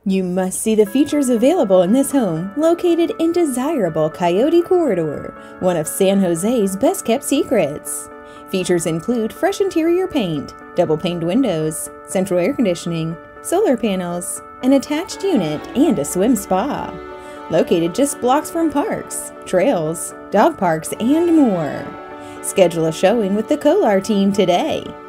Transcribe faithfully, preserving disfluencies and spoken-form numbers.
You must see the features available in this home, located in desirable Coyote Corridor, one of San Jose's best-kept secrets. Features include fresh interior paint, double-paned windows, central air conditioning, solar panels, an attached unit, and a swim spa. Located just blocks from parks, trails, dog parks, and more. Schedule a showing with the Colar team today.